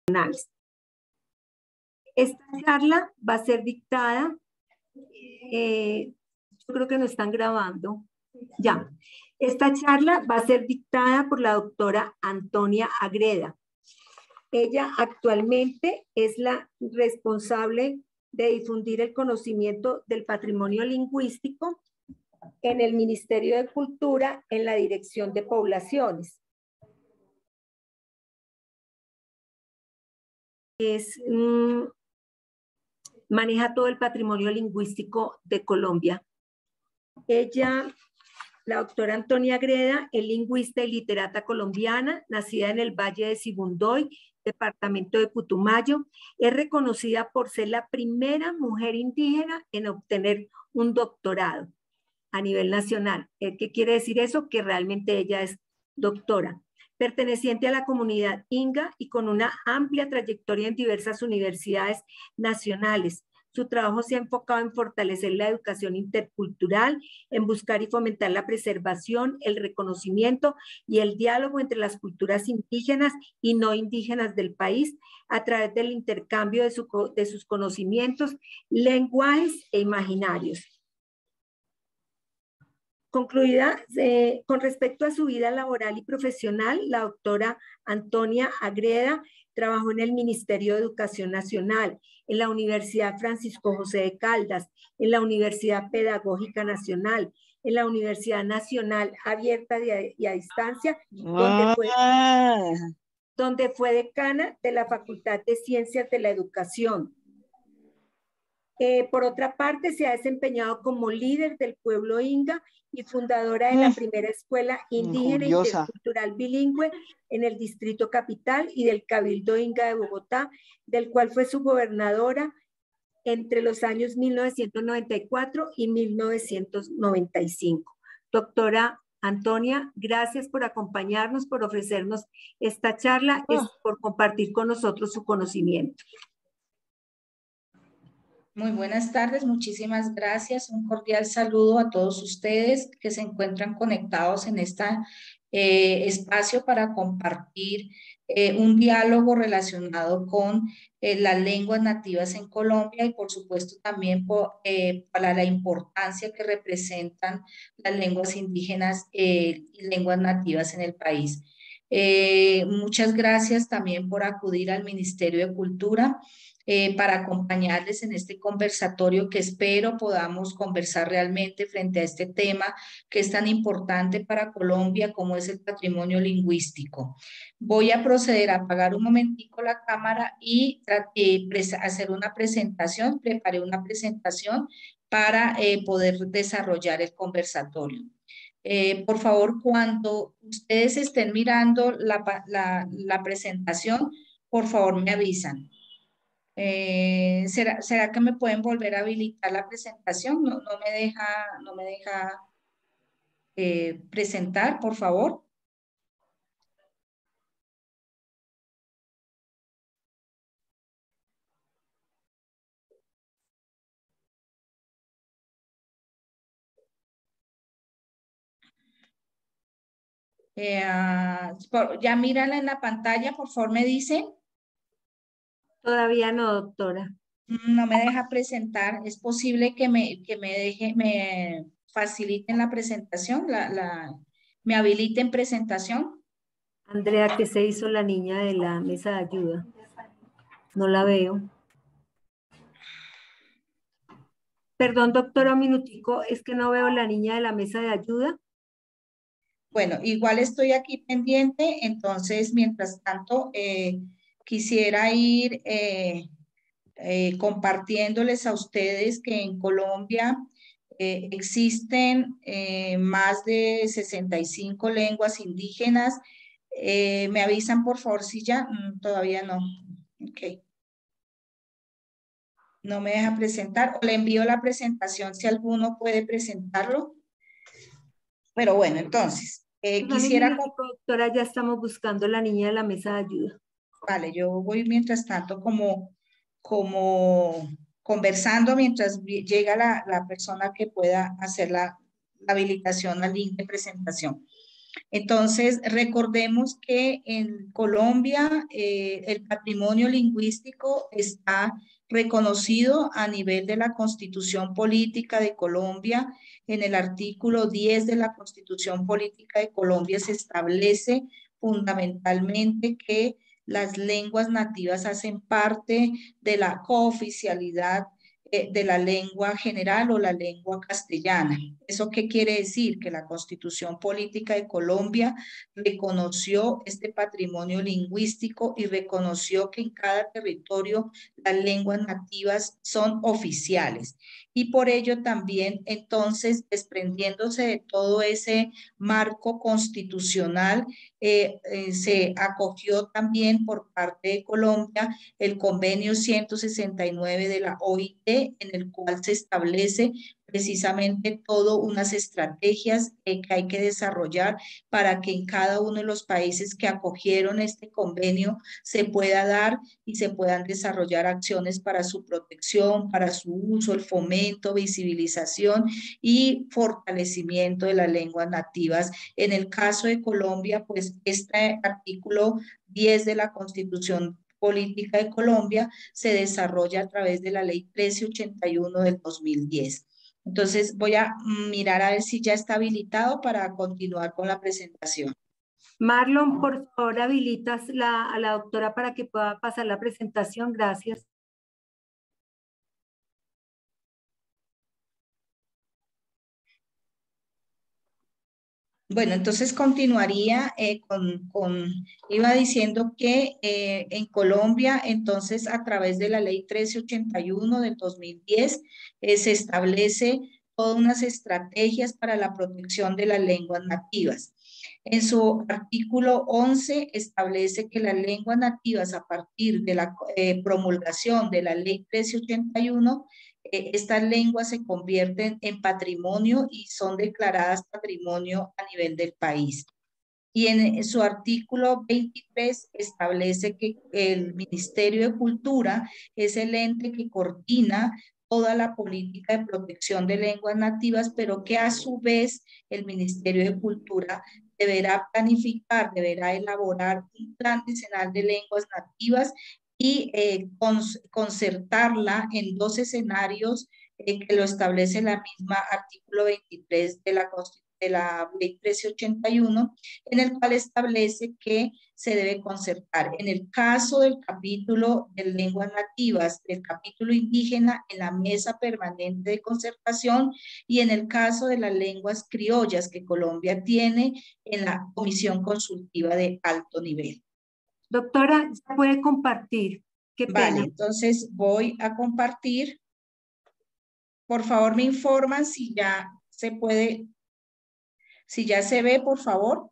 Esta charla va a ser dictada, yo creo que no están grabando, ya. Esta charla va a ser dictada por la doctora Antonia Agreda. Ella actualmente es la responsable de difundir el conocimiento del patrimonio lingüístico en el Ministerio de Cultura en la Dirección de Poblaciones. Maneja todo el patrimonio lingüístico de Colombia. Ella, la doctora Antonia Agreda, es lingüista y literata colombiana, nacida en el Valle de Sibundoy, departamento de Putumayo. Es reconocida por ser la primera mujer indígena en obtener un doctorado a nivel nacional. ¿Qué quiere decir eso? Que realmente ella es doctora. Perteneciente a la comunidad Inga y con una amplia trayectoria en diversas universidades nacionales. Su trabajo se ha enfocado en fortalecer la educación intercultural, en buscar y fomentar la preservación, el reconocimiento y el diálogo entre las culturas indígenas y no indígenas del país a través del intercambio de sus conocimientos, lenguajes e imaginarios. Concluida, con respecto a su vida laboral y profesional, la doctora Antonia Agreda trabajó en el Ministerio de Educación Nacional, en la Universidad Francisco José de Caldas, en la Universidad Pedagógica Nacional, en la Universidad Nacional Abierta y a Distancia, donde fue decana de la Facultad de Ciencias de la Educación. Por otra parte, se ha desempeñado como líder del pueblo Inga y fundadora de la primera escuela indígena intercultural bilingüe en el Distrito Capital y del Cabildo Inga de Bogotá, del cual fue su gobernadora entre los años 1994 y 1995. Doctora Antonia, gracias por acompañarnos, por ofrecernos esta charla y por compartir con nosotros su conocimiento. Muy buenas tardes, muchísimas gracias. Un cordial saludo a todos ustedes que se encuentran conectados en este espacio para compartir un diálogo relacionado con las lenguas nativas en Colombia y por supuesto también para la importancia que representan las lenguas indígenas y lenguas nativas en el país. Muchas gracias también por acudir al Ministerio de Cultura para acompañarles en este conversatorio que espero podamos conversar realmente frente a este tema que es tan importante para Colombia como es el patrimonio lingüístico. Voy a proceder a apagar un momentico la cámara y hacer una presentación, preparé una presentación para poder desarrollar el conversatorio. Por favor, cuando ustedes estén mirando la presentación, por favor me avisan. ¿Será que me pueden volver a habilitar la presentación? No me deja presentar, por favor. Ya miran en la pantalla, por favor, me dicen. Todavía no, doctora. No me deja presentar. ¿Es posible que me faciliten la presentación? ¿Me habiliten presentación? Andrea, ¿qué se hizo la niña de la mesa de ayuda? No la veo. Perdón, doctora, un minutico, es que no veo la niña de la mesa de ayuda. Bueno, igual estoy aquí pendiente, entonces, mientras tanto, quisiera ir compartiéndoles a ustedes que en Colombia existen más de 65 lenguas indígenas. ¿Me avisan, por favor, si ya? Todavía no. Ok. No me deja presentar, o le envío la presentación si alguno puede presentarlo. Pero bueno, entonces, quisiera... Doctora, ya estamos buscando la niña de la mesa de ayuda. Vale, yo voy mientras tanto como conversando mientras llega la persona que pueda hacer la habilitación al link de presentación. Entonces, recordemos que en Colombia el patrimonio lingüístico está reconocido a nivel de la Constitución Política de Colombia. En el artículo 10 de la Constitución Política de Colombia se establece fundamentalmente que las lenguas nativas hacen parte de la cooficialidad de la lengua general o la lengua castellana. ¿Eso qué quiere decir? Que la Constitución Política de Colombia reconoció este patrimonio lingüístico y reconoció que en cada territorio las lenguas nativas son oficiales. Y por ello también, entonces, desprendiéndose de todo ese marco constitucional, se acogió también por parte de Colombia el convenio 169 de la OIT, en el cual se establece precisamente todo unas estrategias que hay que desarrollar para que en cada uno de los países que acogieron este convenio se pueda dar y se puedan desarrollar acciones para su protección, para su uso, el fomento, visibilización y fortalecimiento de las lenguas nativas. En el caso de Colombia, pues este artículo 10 de la Constitución Política de Colombia se desarrolla a través de la Ley 1381 del 2010. Entonces voy a mirar a ver si ya está habilitado para continuar con la presentación. Marlon, por favor, habilitas a la doctora para que pueda pasar la presentación. Gracias. Bueno, entonces continuaría iba diciendo que en Colombia, entonces a través de la ley 1381 del 2010, se establece todas unas estrategias para la protección de las lenguas nativas. En su artículo 11 establece que las lenguas nativas a partir de la promulgación de la ley 1381, estas lenguas se convierten en patrimonio y son declaradas patrimonio a nivel del país. Y en su artículo 23 establece que el Ministerio de Cultura es el ente que coordina toda la política de protección de lenguas nativas, pero que a su vez el Ministerio de Cultura deberá planificar, deberá elaborar un plan decenal de lenguas nativas y concertarla en 2 escenarios que lo establece la misma artículo 23 de la ley 1381, en el cual establece que se debe concertar. En el caso del capítulo de lenguas nativas, el capítulo indígena en la mesa permanente de concertación, y en el caso de las lenguas criollas que Colombia tiene en la comisión consultiva de alto nivel. Doctora, ¿se puede compartir? Qué pena. Vale, entonces voy a compartir. Por favor, me informan si ya se puede, si ya se ve, por favor.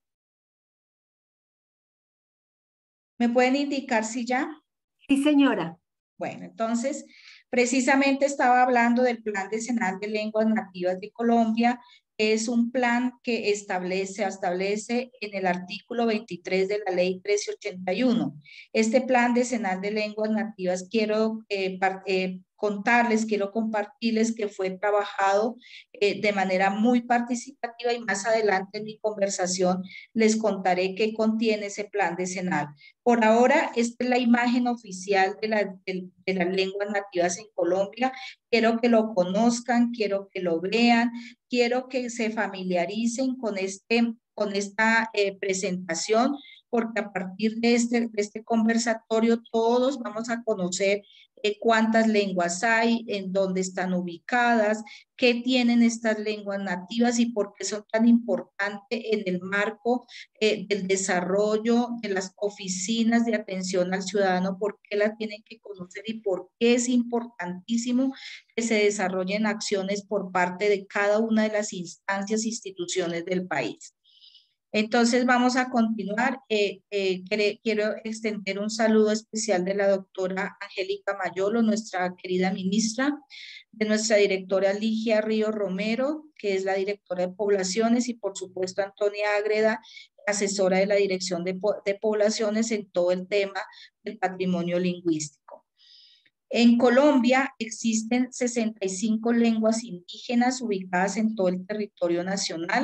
¿Me pueden indicar si ya? Sí, señora. Bueno, entonces, precisamente estaba hablando del Plan Decenal de Lenguas Nativas de Colombia. Es un plan que establece en el artículo 23 de la ley 1381. Este Plan Decenal de Lenguas Nativas quiero quiero compartirles que fue trabajado de manera muy participativa, y más adelante en mi conversación les contaré qué contiene ese plan decenal. Por ahora, esta es la imagen oficial de las lenguas nativas en Colombia. Quiero que lo conozcan, quiero que lo vean, quiero que se familiaricen con esta presentación, porque a partir de este conversatorio todos vamos a conocer cuántas lenguas hay, en dónde están ubicadas, qué tienen estas lenguas nativas y por qué son tan importantes en el marco del desarrollo de las oficinas de atención al ciudadano, por qué las tienen que conocer y por qué es importantísimo que se desarrollen acciones por parte de cada una de las instancias e instituciones del país. Entonces vamos a continuar. Quiero extender un saludo especial de la doctora Angélica Mayolo, nuestra querida ministra, de nuestra directora Ligia Río Romero, que es la directora de poblaciones, y por supuesto Antonia Ágreda, asesora de la Dirección de Poblaciones en todo el tema del patrimonio lingüístico. En Colombia existen 65 lenguas indígenas ubicadas en todo el territorio nacional.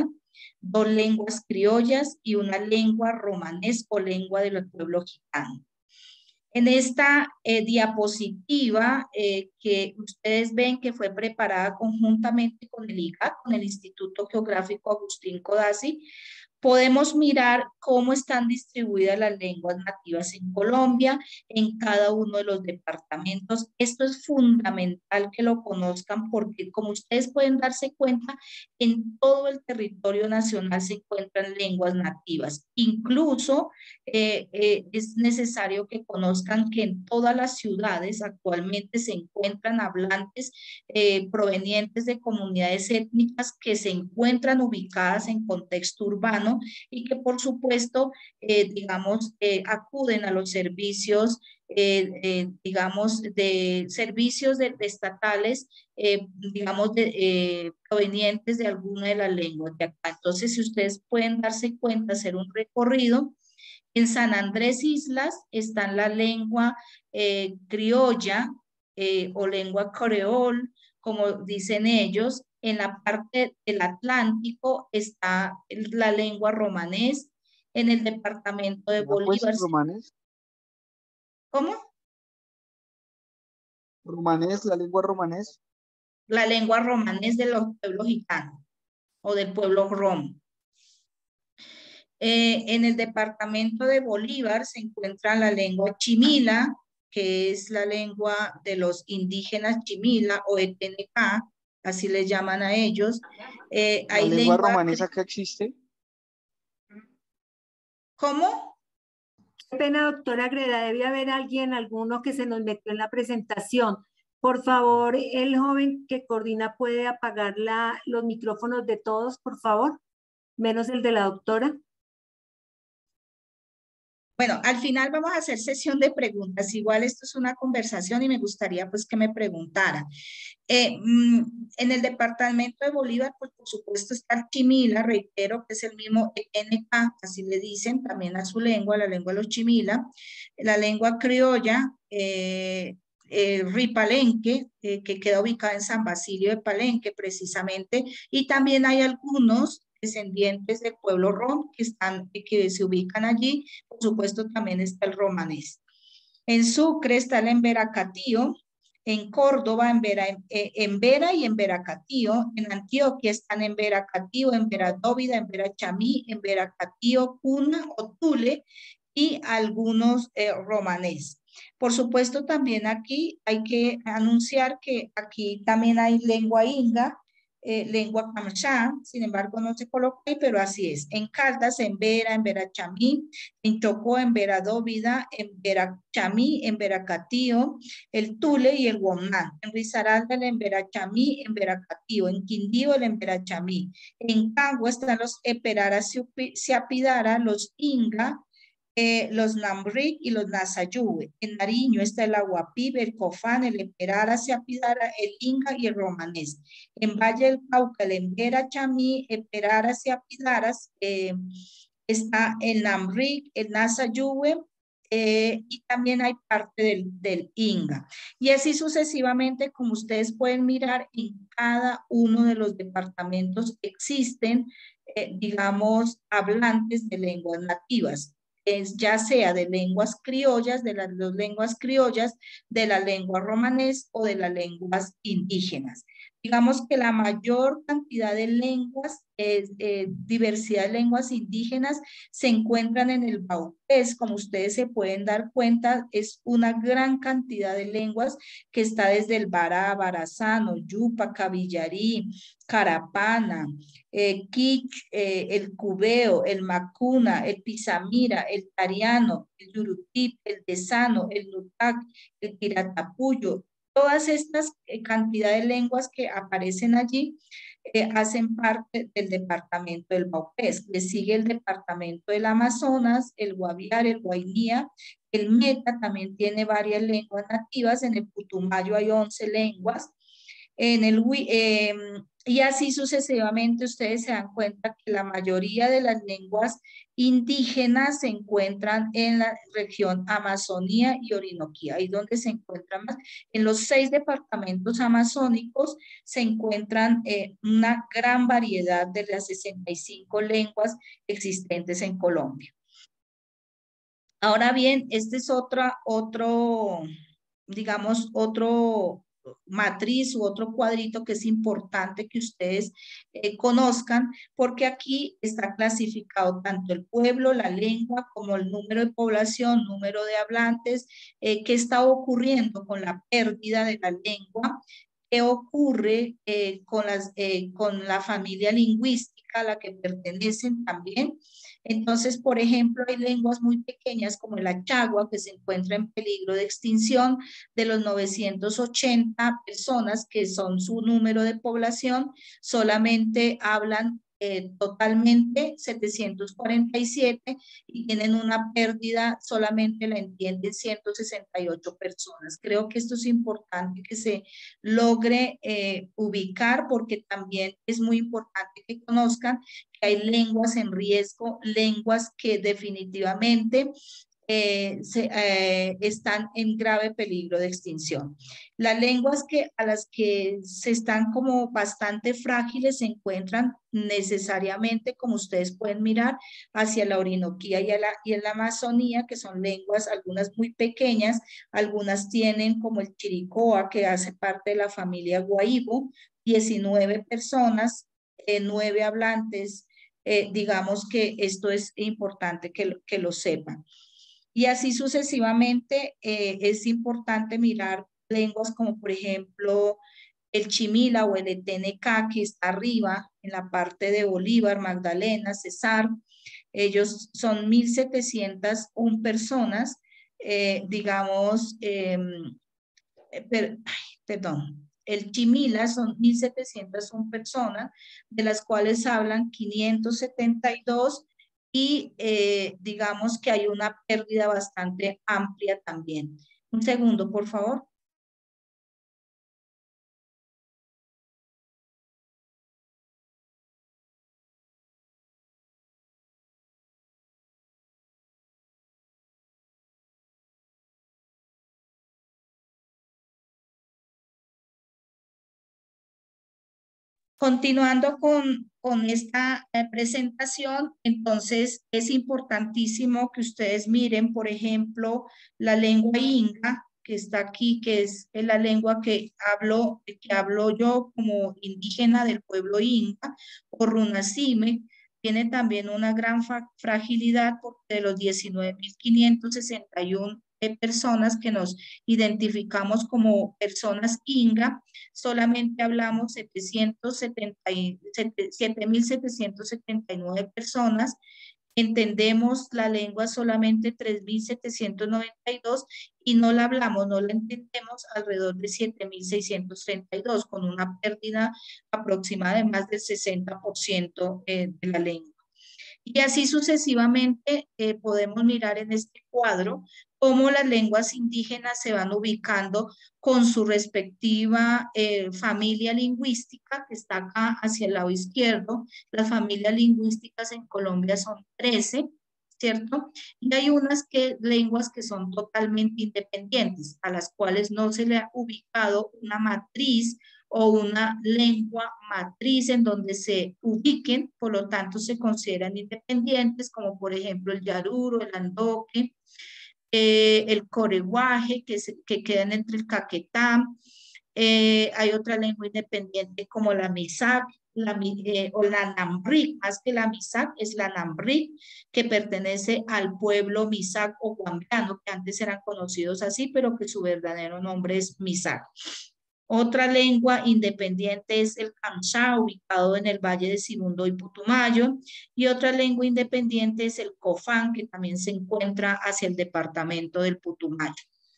2 lenguas criollas y una lengua romanés o lengua del pueblo gitano. En esta diapositiva que ustedes ven que fue preparada conjuntamente con el IGAC, con el Instituto Geográfico Agustín Codazzi, podemos mirar cómo están distribuidas las lenguas nativas en Colombia, en cada uno de los departamentos. Esto es fundamental que lo conozcan porque, como ustedes pueden darse cuenta, en todo el territorio nacional se encuentran lenguas nativas. Incluso es necesario que conozcan que en todas las ciudades actualmente se encuentran hablantes provenientes de comunidades étnicas que se encuentran ubicadas en contexto urbano y que por supuesto, digamos, acuden a los servicios, digamos, de servicios estatales, digamos, provenientes de alguna de las lenguas de acá. Entonces, si ustedes pueden darse cuenta, hacer un recorrido, en San Andrés Islas está la lengua criolla o lengua creol, como dicen ellos. En la parte del Atlántico está la lengua romanés. En el departamento de Pues Bolívar. romanés. ¿Cómo? Romanés, la lengua romanés. La lengua romanés de los pueblos gitanos o del pueblo rom. En el departamento de Bolívar se encuentra la lengua chimila, que es la lengua de los indígenas chimila o ETNK, así les llaman a ellos. ¿La lengua romanesa que existe? ¿Cómo? Qué pena, doctora Greda, debe haber alguno que se nos metió en la presentación. Por favor, el joven que coordina puede apagar los micrófonos de todos, por favor, menos el de la doctora. Bueno, al final vamos a hacer sesión de preguntas. Igual esto es una conversación y me gustaría pues que me preguntaran. En el departamento de Bolívar, pues por supuesto está el chimila, reitero que es el mismo ENK, así le dicen también a su lengua, la lengua de los chimila, la lengua criolla, Ripalenque, que queda ubicada en San Basilio de Palenque precisamente, y también hay algunos descendientes del pueblo rom que se ubican allí. Por supuesto también está el romanés. En Sucre está el Emberacatío, en Córdoba, Embera y Emberacatío, en Antioquia están Emberacatío, Emberadóvida, Emberachamí, Emberacatío, Cuna o Tule y algunos romanés. Por supuesto también aquí hay que anunciar que aquí también hay lengua inga, lengua camchá, sin embargo no se coloca ahí, pero así es. En Caldas, en Vera, en Verachamí, en Chocó, en Veradóvida, en Verachamí, en Veracatío, el Tule y el Guamán. En Risaralda, el Verachamí, en Veracatío, en Quindío, el Verachamí. En Cagua están los Eperara, Siapidara, los Inga, los Namric y los Nasayube. En Nariño está el Aguapibe, el Cofán, el Eperara, Siapidara, el Inga y el Romanés. En Valle del Cauca, el Embera, Chamí, Eperara, Siapidara, está el Namric, el Nasayube, y también hay parte del Inga. Y así sucesivamente, como ustedes pueden mirar, en cada uno de los departamentos existen, digamos, hablantes de lenguas nativas. Ya sea de lenguas criollas, de las dos lenguas criollas, de la lengua romanés o de las lenguas indígenas. Digamos que la mayor cantidad de lenguas, diversidad de lenguas indígenas, se encuentran en el Baupés. Como ustedes se pueden dar cuenta, es una gran cantidad de lenguas que está desde el Bará, Barazano, Yupa, Cabillarí, Carapana, Quich, el Cubeo, el Macuna, el Pizamira, el Tariano, el Yurutip, el Tesano, el Nutac, el Tiratapuyo. Todas estas cantidad de lenguas que aparecen allí hacen parte del departamento del Baupés. Le sigue el departamento del Amazonas, el Guaviare, el Guainía, el Meta también tiene varias lenguas nativas. En el Putumayo hay 11 lenguas. Y así sucesivamente ustedes se dan cuenta que la mayoría de las lenguas indígenas se encuentran en la región Amazonía y Orinoquía, ahí donde se encuentran más. En los 6 departamentos amazónicos se encuentran una gran variedad de las 65 lenguas existentes en Colombia. Ahora bien, este es digamos, otro matriz u otro cuadrito que es importante que ustedes conozcan, porque aquí está clasificado tanto el pueblo, la lengua, como el número de población, número de hablantes, qué está ocurriendo con la pérdida de la lengua, qué ocurre con la familia lingüística a la que pertenecen también. Entonces, por ejemplo, hay lenguas muy pequeñas como el achagua que se encuentra en peligro de extinción. De los 980 personas que son su número de población, solamente hablan totalmente 747 y tienen una pérdida, solamente la entienden 168 personas. Creo que esto es importante que se logre ubicar, porque también es muy importante que conozcan que hay lenguas en riesgo, lenguas que definitivamente están en grave peligro de extinción. Las lenguas a las que se están como bastante frágiles se encuentran necesariamente, como ustedes pueden mirar, hacia la Orinoquía y en la Amazonía, que son lenguas, algunas muy pequeñas, algunas tienen como el chiricoa, que hace parte de la familia guahibo, 19 personas, 9 hablantes. Digamos que esto es importante que lo sepan. Y así sucesivamente es importante mirar lenguas como por ejemplo el chimila o el ETNK, que está arriba en la parte de Bolívar, Magdalena, Cesar. Ellos son 1.701 personas, digamos, perdón. El chimila son 1.701 personas, de las cuales hablan 572 y digamos que hay una pérdida bastante amplia también. Un segundo, por favor. Continuando con esta presentación, entonces es importantísimo que ustedes miren, por ejemplo, la lengua inga, que está aquí, que es la lengua que hablo yo como indígena del pueblo inga, o runasime. Tiene también una gran fragilidad, porque de los 19.561 personas que nos identificamos como personas inga, solamente hablamos 7.779 personas, entendemos la lengua solamente 3.792 y no la hablamos, no la entendemos alrededor de 7.632, con una pérdida aproximada de más del 60% de la lengua. Y así sucesivamente podemos mirar en este cuadro cómo las lenguas indígenas se van ubicando con su respectiva familia lingüística, que está acá hacia el lado izquierdo. Las familias lingüísticas en Colombia son 13, ¿cierto? Y hay lenguas que son totalmente independientes, a las cuales no se le ha ubicado una matriz o una lengua matriz en donde se ubiquen, por lo tanto se consideran independientes, como por ejemplo el yaruro, el andoque, el coreguaje, que quedan entre el caquetá. Hay otra lengua independiente como la misac, o la nambric, más que la misac, es la nambric, que pertenece al pueblo misac o guambiano, que antes eran conocidos así, pero que su verdadero nombre es misac. Otra lengua independiente es el Kamsá, ubicado en el Valle de Sibundo y Putumayo, y otra lengua independiente es el Cofán, que también se encuentra hacia el departamento del Putumayo.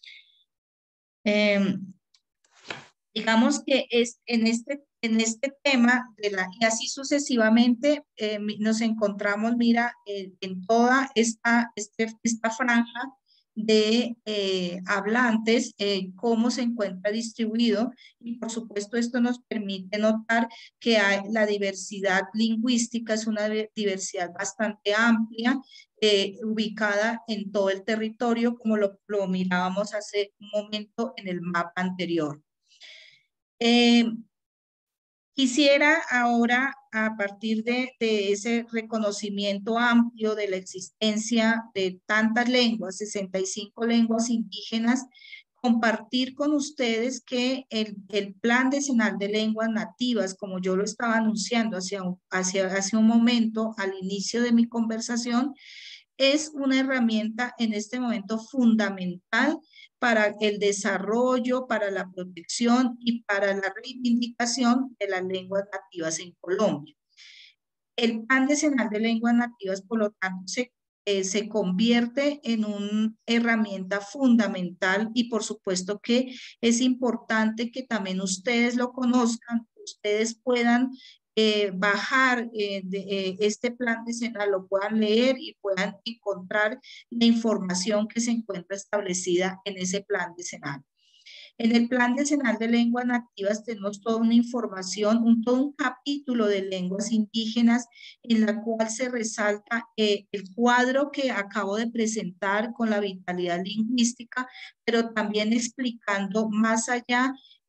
Digamos que en este tema, y así sucesivamente, nos encontramos, mira, en toda esta franja de hablantes, cómo se encuentra distribuido, y por supuesto esto nos permite notar que la diversidad lingüística es una diversidad bastante amplia, ubicada en todo el territorio, como lo mirábamos hace un momento en el mapa anterior. Quisiera ahora, a partir de ese reconocimiento amplio de la existencia de tantas lenguas, 65 lenguas indígenas, compartir con ustedes que el Plan Decenal de Lenguas Nativas, como yo lo estaba anunciando hace un momento al inicio de mi conversación, es una herramienta en este momento fundamental para el desarrollo, para la protección y para la reivindicación de las lenguas nativas en Colombia. El Plan Decenal de Lenguas Nativas, por lo tanto, se convierte en una herramienta fundamental, y por supuesto que es importante que también ustedes lo conozcan, ustedes puedan bajar este plan decenal, lo puedan leer y puedan encontrar la información que se encuentra establecida en ese plan decenal. En el Plan Decenal de Lenguas Nativas tenemos toda una información, todo un capítulo de lenguas indígenas en la cual se resalta el cuadro que acabo de presentar con la vitalidad lingüística, pero también explicando más allá,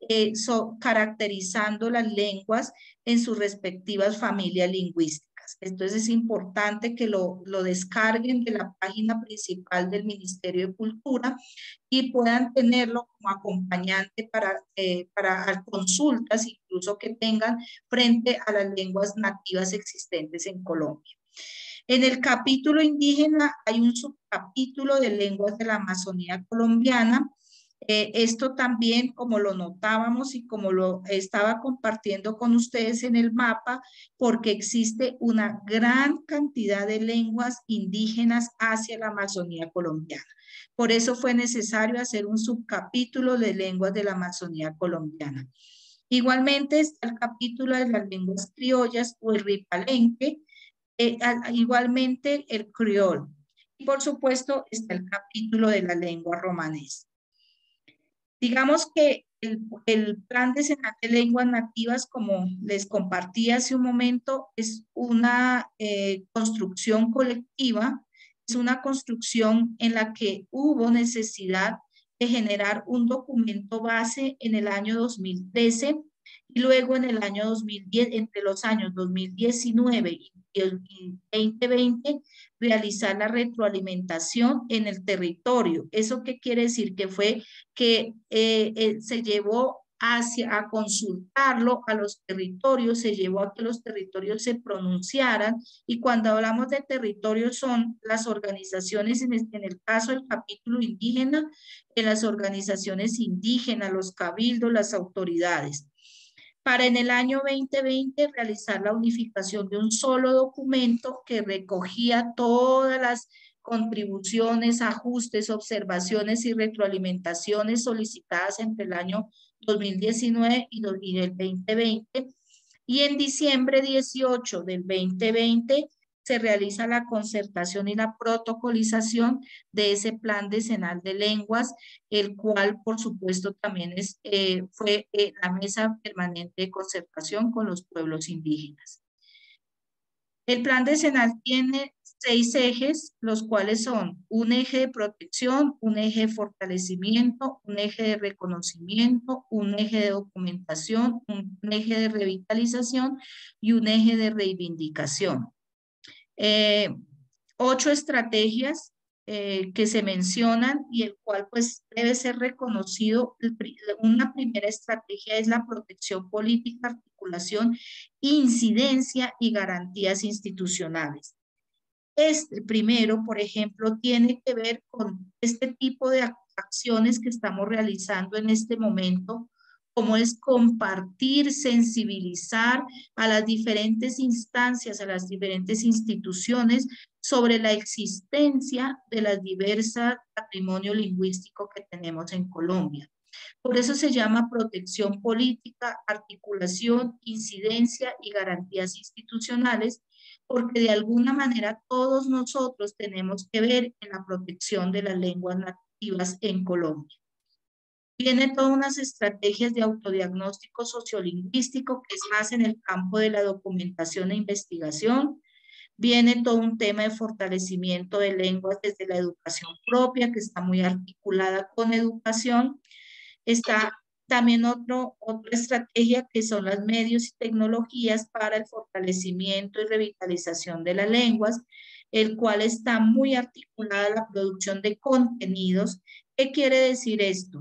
caracterizando las lenguas en sus respectivas familias lingüísticas. Entonces es importante que lo descarguen de la página principal del Ministerio de Cultura y puedan tenerlo como acompañante para consultas, incluso que tengan frente a las lenguas nativas existentes en Colombia. En el capítulo indígena hay un subcapítulo de lenguas de la Amazonía colombiana. Esto también, como lo notábamos y como lo estaba compartiendo con ustedes en el mapa, porque existe una gran cantidad de lenguas indígenas hacia la Amazonía colombiana. Por eso fue necesario hacer un subcapítulo de lenguas de la Amazonía colombiana. Igualmente está el capítulo de las lenguas criollas o el ripalenque, igualmente el criol. Y por supuesto está el capítulo de la lengua romanesa. Digamos que el Plan Decenal de Lenguas Nativas, como les compartí hace un momento, es una construcción colectiva, es una construcción en la que hubo necesidad de generar un documento base en el año 2013 y luego en el año 2010, entre los años 2019 y 2020, realizar la retroalimentación en el territorio. ¿Eso qué quiere decir? Que fue que se llevó a consultarlo a los territorios, se llevó a que los territorios se pronunciaran, y cuando hablamos de territorios son las organizaciones, en el caso del capítulo indígena, en las organizaciones indígenas, los cabildos, las autoridades. Para en el año 2020 realizar la unificación de un solo documento que recogía todas las contribuciones, ajustes, observaciones y retroalimentaciones solicitadas entre el año 2019 y el 2020. Y en diciembre 18 del 2020 se realiza la concertación y la protocolización de ese Plan Decenal de Lenguas, el cual, por supuesto, también fue la mesa permanente de concertación con los pueblos indígenas. El Plan Decenal tiene 6 ejes, los cuales son un eje de protección, un eje de fortalecimiento, un eje de reconocimiento, un eje de documentación, un eje de revitalización y un eje de reivindicación. 8 estrategias que se mencionan, y el cual pues debe ser reconocido. Una primera estrategia es la protección política, articulación, incidencia y garantías institucionales. Este primero, por ejemplo, tiene que ver con este tipo de acciones que estamos realizando en este momento, como es compartir, sensibilizar a las diferentes instancias, a las diferentes instituciones sobre la existencia de las diversas patrimonios lingüísticos que tenemos en Colombia. Por eso se llama protección política, articulación, incidencia y garantías institucionales, porque de alguna manera todos nosotros tenemos que ver en la protección de las lenguas nativas en Colombia. Viene todas unas estrategias de autodiagnóstico sociolingüístico, que es más en el campo de la documentación e investigación. Viene todo un tema de fortalecimiento de lenguas desde la educación propia, que está muy articulada con educación. Está también otra estrategia, que son los medios y tecnologías para el fortalecimiento y revitalización de las lenguas, el cual está muy articulada la producción de contenidos. ¿Qué quiere decir esto?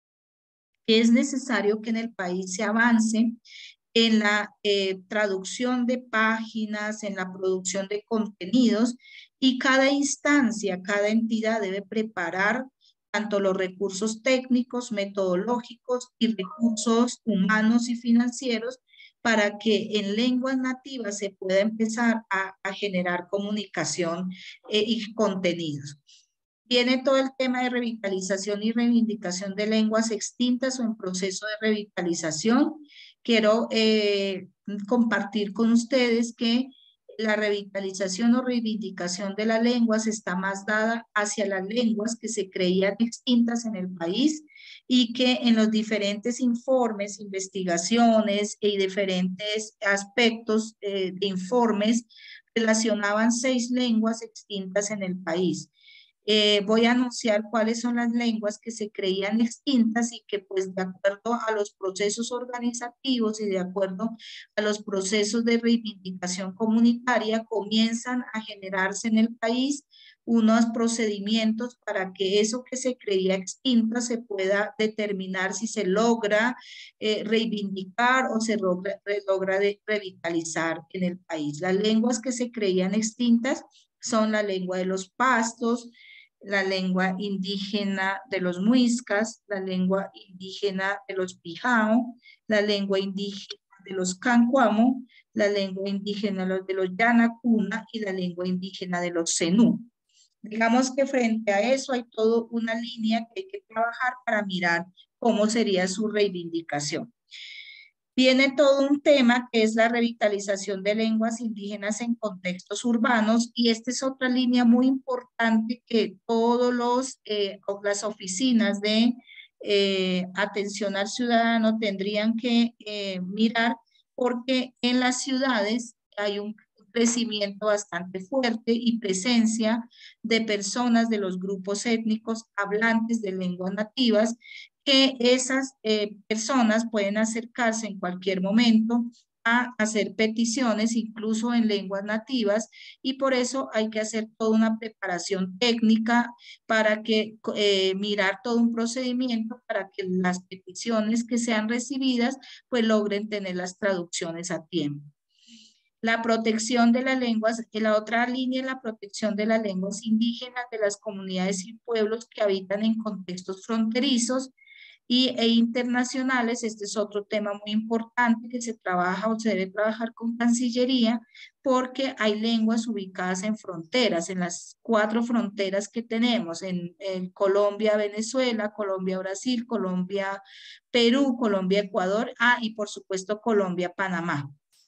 Que es necesario que en el país se avance en la traducción de páginas, en la producción de contenidos, y cada instancia, cada entidad debe preparar tanto los recursos técnicos, metodológicos y recursos humanos y financieros para que en lenguas nativas se pueda empezar a generar comunicación y contenidos. Viene todo el tema de revitalización y reivindicación de lenguas extintas o en proceso de revitalización. Quiero compartir con ustedes que la revitalización o reivindicación de las lenguas está más dada hacia las lenguas que se creían extintas en el país y que en los diferentes informes, investigaciones y diferentes aspectos de informes relacionaban 6 lenguas extintas en el país. Voy a anunciar cuáles son las lenguas que se creían extintas y que pues de acuerdo a los procesos organizativos y de acuerdo a los procesos de reivindicación comunitaria comienzan a generarse en el país unos procedimientos para que eso que se creía extinta se pueda determinar si se logra reivindicar o se logra revitalizar en el país. Las lenguas que se creían extintas son la lengua de los pastos, la lengua indígena de los muiscas, la lengua indígena de los pijao, la lengua indígena de los cancuamo, la lengua indígena de los yanacuna y la lengua indígena de los zenú. Digamos que frente a eso hay toda una línea que hay que trabajar para mirar cómo sería su reivindicación. Viene todo un tema que es la revitalización de lenguas indígenas en contextos urbanos, y esta es otra línea muy importante que todos las oficinas de atención al ciudadano tendrían que mirar, porque en las ciudades hay un crecimiento bastante fuerte y presencia de personas de los grupos étnicos hablantes de lenguas nativas, que esas personas pueden acercarse en cualquier momento a hacer peticiones, incluso en lenguas nativas, y por eso hay que hacer toda una preparación técnica para que mirar todo un procedimiento para que las peticiones que sean recibidas pues logren tener las traducciones a tiempo. La protección de las lenguas, la otra línea es la protección de las lenguas indígenas de las comunidades y pueblos que habitan en contextos fronterizos e internacionales. Este es otro tema muy importante que se trabaja o se debe trabajar con Cancillería, porque hay lenguas ubicadas en fronteras, en las 4 fronteras que tenemos, en Colombia-Venezuela, Colombia-Brasil, Colombia-Perú, Colombia-Ecuador, y por supuesto Colombia-Panamá.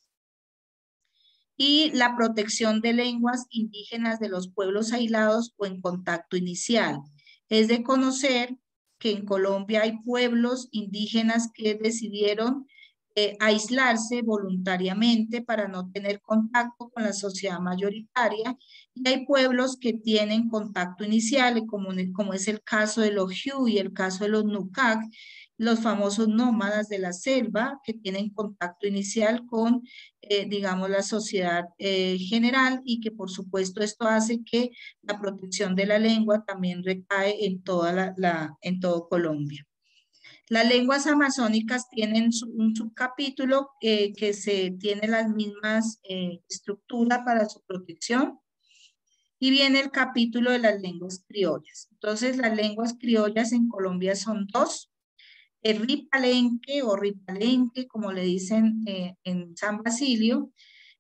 Y la protección de lenguas indígenas de los pueblos aislados o en contacto inicial. Es de conocer que en Colombia hay pueblos indígenas que decidieron aislarse voluntariamente para no tener contacto con la sociedad mayoritaria, y hay pueblos que tienen contacto inicial, como es el caso de los Hu y el caso de los Nucac, los famosos nómadas de la selva, que tienen contacto inicial con, digamos, la sociedad general, y que por supuesto esto hace que la protección de la lengua también recae en en todo Colombia. Las lenguas amazónicas tienen un subcapítulo que tiene las mismas estructuras para su protección, y viene el capítulo de las lenguas criollas. Entonces, las lenguas criollas en Colombia son 2. El ripalenque o ripalenque, como le dicen en San Basilio,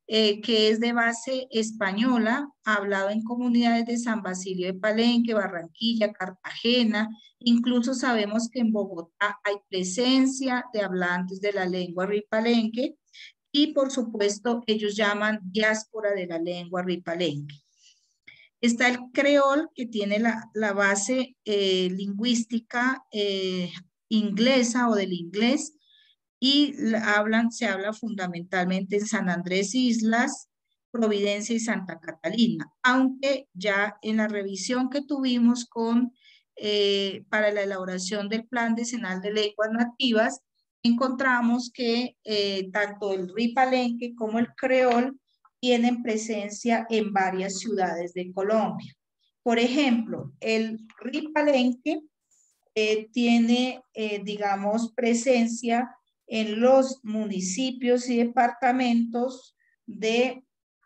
que es de base española, hablado en comunidades de San Basilio de Palenque, Barranquilla, Cartagena. Incluso sabemos que en Bogotá hay presencia de hablantes de la lengua ripalenque y, por supuesto, ellos llaman diáspora de la lengua ripalenque. Está el creol, que tiene la base lingüística inglesa o del inglés, y se habla fundamentalmente en San Andrés Islas, Providencia y Santa Catalina, aunque ya en la revisión que tuvimos para la elaboración del Plan Decenal de Lenguas Nativas, encontramos que tanto el ripalenque como el creol tienen presencia en varias ciudades de Colombia. Por ejemplo, el ripalenque tiene, digamos, presencia en los municipios y departamentos ya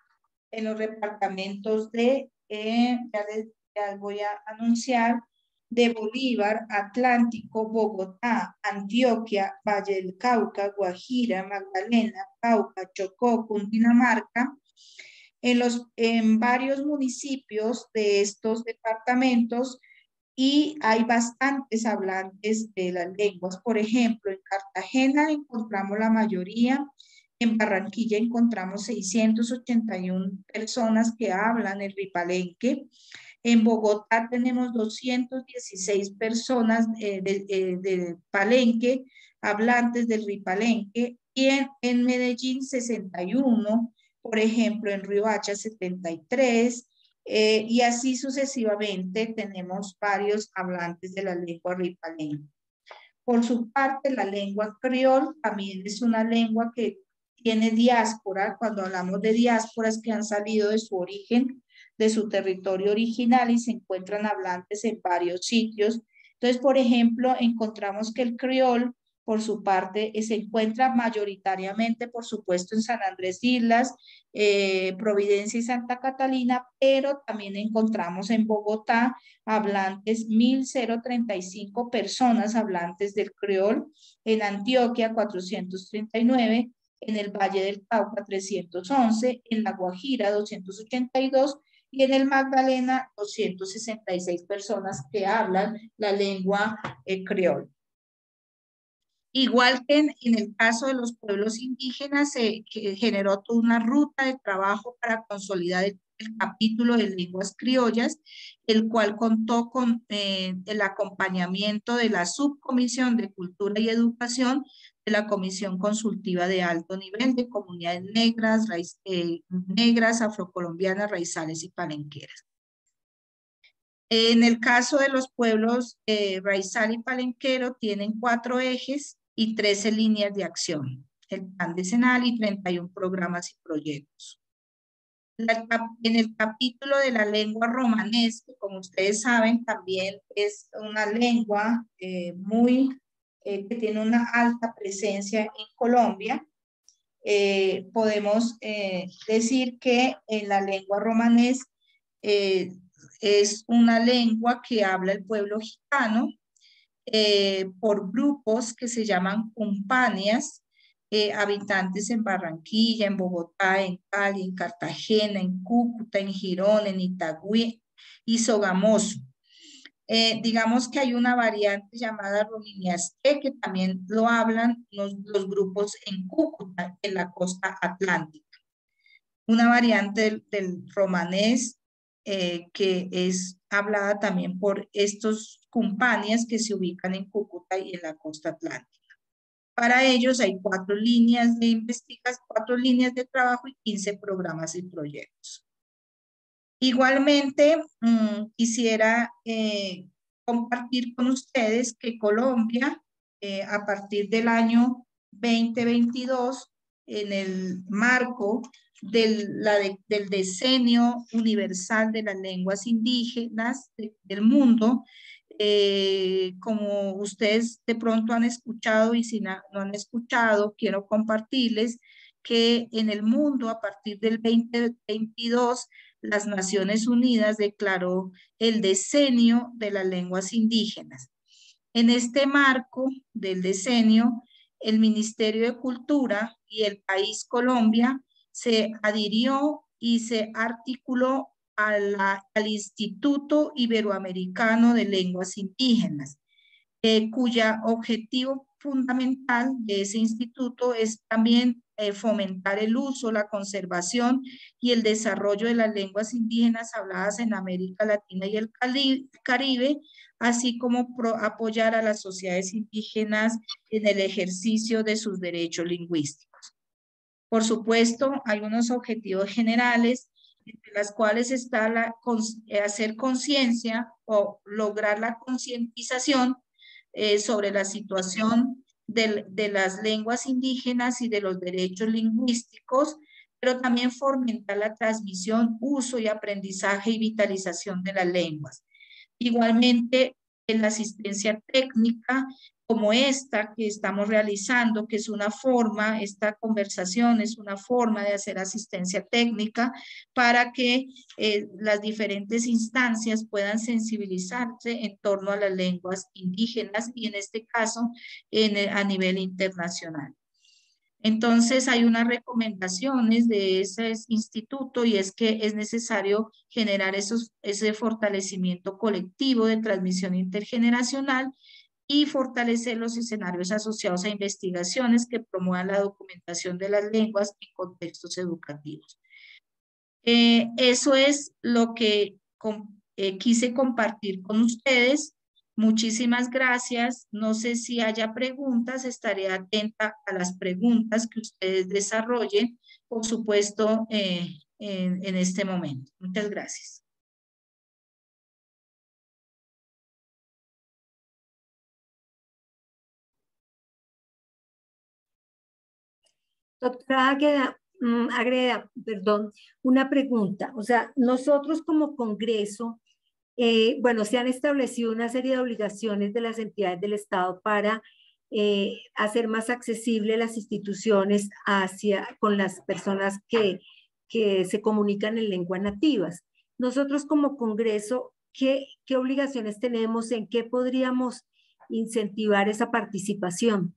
voy a anunciar, de Bolívar, Atlántico, Bogotá, Antioquia, Valle del Cauca, Guajira, Magdalena, Cauca, Chocó, Cundinamarca. En varios municipios de estos departamentos, y hay bastantes hablantes de las lenguas. Por ejemplo, en Cartagena encontramos la mayoría, en Barranquilla encontramos 681 personas que hablan el ripalenque, en Bogotá tenemos 216 personas de Palenque, hablantes del ripalenque, y en Medellín 61, por ejemplo, en Riohacha 73, y así sucesivamente tenemos varios hablantes de la lengua ripalenque. Por su parte, la lengua criol también es una lengua que tiene diáspora. Cuando hablamos de diásporas que han salido de su origen, de su territorio original, y se encuentran hablantes en varios sitios. Entonces, por ejemplo, encontramos que el criol, por su parte, se encuentra mayoritariamente, por supuesto, en San Andrés Islas, Providencia y Santa Catalina, pero también encontramos en Bogotá hablantes, 1.035 personas hablantes del criol, en Antioquia 439, en el Valle del Cauca 311, en La Guajira 282, y en el Magdalena 266 personas que hablan la lengua criol. Igual que en el caso de los pueblos indígenas, se generó toda una ruta de trabajo para consolidar el capítulo de lenguas criollas, el cual contó con el acompañamiento de la Subcomisión de Cultura y Educación de la Comisión Consultiva de Alto Nivel de Comunidades Negras, Afrocolombianas, Raizales y Palenqueras. En el caso de los pueblos raizal y palenquero, tienen 4 ejes y 13 líneas de acción, el plan decenal y 31 programas y proyectos. En el capítulo de la lengua romanés, que como ustedes saben también es una lengua que tiene una alta presencia en Colombia, podemos decir que en la lengua romanés es una lengua que habla el pueblo gitano por grupos que se llaman cumpanias, habitantes en Barranquilla, en Bogotá, en Cali, en Cartagena, en Cúcuta, en Girón, en Itagüí y Sogamoso. Digamos que hay una variante llamada rominiaste, que también lo hablan los grupos en Cúcuta, en la costa atlántica. Una variante del romanés que es hablada también por estos cumpanias que se ubican en Cúcuta y en la costa atlántica. Para ellos hay 4 líneas de investigación, 4 líneas de trabajo y 15 programas y proyectos. Igualmente, quisiera compartir con ustedes que Colombia, a partir del año 2022, en el marco del Decenio Universal de las Lenguas Indígenas del mundo, como ustedes de pronto han escuchado, y si no han escuchado, quiero compartirles que en el mundo, a partir del 2022, las Naciones Unidas declaró el Decenio de las Lenguas Indígenas. En este marco del decenio, el Ministerio de Cultura y el país Colombia se adhirió y se articuló al Instituto Iberoamericano de Lenguas Indígenas, cuya objetivo fundamental de ese instituto es también fomentar el uso, la conservación y el desarrollo de las lenguas indígenas habladas en América Latina y el Caribe, así como apoyar a las sociedades indígenas en el ejercicio de sus derechos lingüísticos. Por supuesto, hay unos objetivos generales, entre las cuales está hacer conciencia o lograr la concientización sobre la situación de las lenguas indígenas y de los derechos lingüísticos, pero también fomentar la transmisión, uso y aprendizaje y vitalización de las lenguas. Igualmente, en la asistencia técnica como esta que estamos realizando, que es una forma, esta conversación es una forma de hacer asistencia técnica para que las diferentes instancias puedan sensibilizarse en torno a las lenguas indígenas y en este caso a nivel internacional. Entonces hay unas recomendaciones de ese instituto y es que es necesario generar ese fortalecimiento colectivo de transmisión intergeneracional y fortalecer los escenarios asociados a investigaciones que promuevan la documentación de las lenguas en contextos educativos. Eso es lo que quise compartir con ustedes. Muchísimas gracias. No sé si haya preguntas, estaré atenta a las preguntas que ustedes desarrollen, por supuesto, en este momento. Muchas gracias. Doctora Agreda, perdón, una pregunta. O sea, nosotros como Congreso, bueno, se han establecido una serie de obligaciones de las entidades del Estado para hacer más accesible las instituciones con las personas que se comunican en lenguas nativas. Nosotros como Congreso, ¿qué obligaciones tenemos? ¿En qué podríamos incentivar esa participación?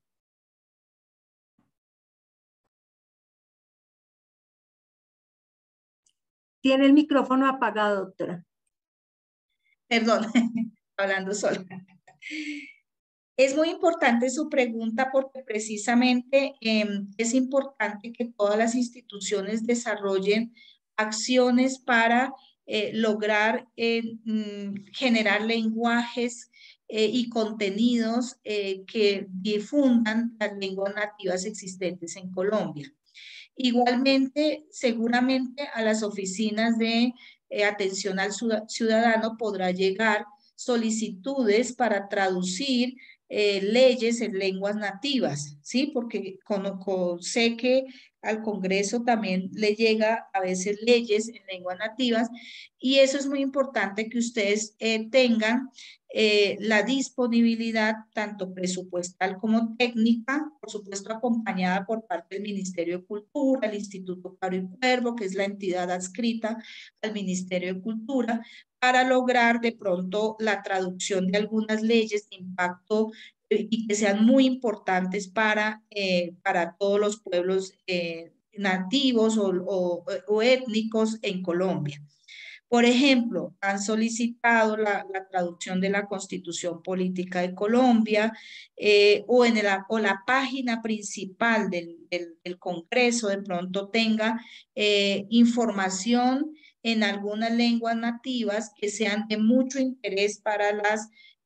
Tiene el micrófono apagado, doctora. Perdón, hablando sola. Es muy importante su pregunta porque precisamente es importante que todas las instituciones desarrollen acciones para lograr generar lenguajes y contenidos que difundan las lenguas nativas existentes en Colombia. Igualmente, seguramente a las oficinas de atención al ciudadano podrá llegar solicitudes para traducir leyes en lenguas nativas, ¿sí? Porque sé que al Congreso también le llega a veces leyes en lenguas nativas y eso es muy importante que ustedes tengan la disponibilidad tanto presupuestal como técnica, por supuesto acompañada por parte del Ministerio de Cultura, el Instituto Caro y Cuervo, que es la entidad adscrita al Ministerio de Cultura, para lograr de pronto la traducción de algunas leyes de impacto y que sean muy importantes para todos los pueblos nativos o étnicos en Colombia. Por ejemplo, han solicitado la traducción de la Constitución Política de Colombia o la página principal del Congreso de pronto tenga información en algunas lenguas nativas que sean de mucho interés para las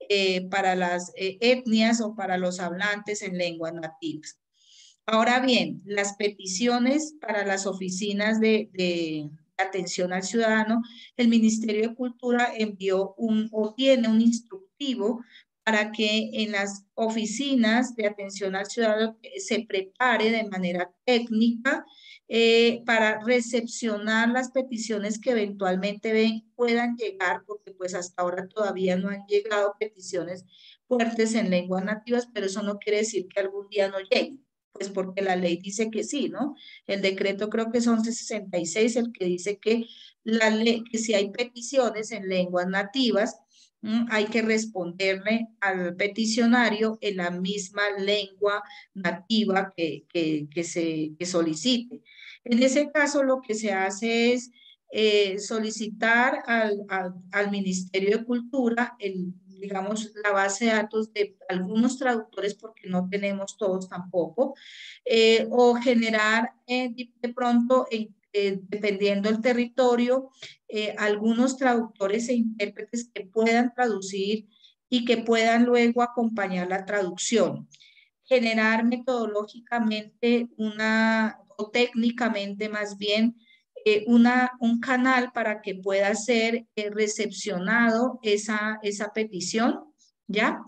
etnias o para los hablantes en lenguas nativas. Ahora bien, las peticiones para las oficinas de atención al ciudadano, el Ministerio de Cultura envió o tiene un instructivo para que en las oficinas de atención al ciudadano se prepare de manera técnica para recepcionar las peticiones que eventualmente puedan llegar, porque pues hasta ahora todavía no han llegado peticiones fuertes en lenguas nativas, pero eso no quiere decir que algún día no lleguen. Pues porque la ley dice que sí, ¿no? El decreto creo que es 1166 el que dice que que si hay peticiones en lenguas nativas, hay que responderle al peticionario en la misma lengua nativa que solicite. En ese caso, lo que se hace es solicitar al Ministerio de Cultura, digamos, la base de datos de algunos traductores, porque no tenemos todos tampoco, o generar de pronto, dependiendo del territorio, algunos traductores e intérpretes que puedan traducir y que puedan luego acompañar la traducción. Generar metodológicamente o técnicamente más bien, un canal para que pueda ser recepcionado esa petición, ¿ya?